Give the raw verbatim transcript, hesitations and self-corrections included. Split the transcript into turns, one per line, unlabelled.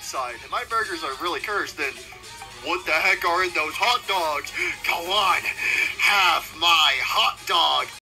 side. If my burgers are really cursed, then what the heck are in those hot dogs? Go on, have my hot dog.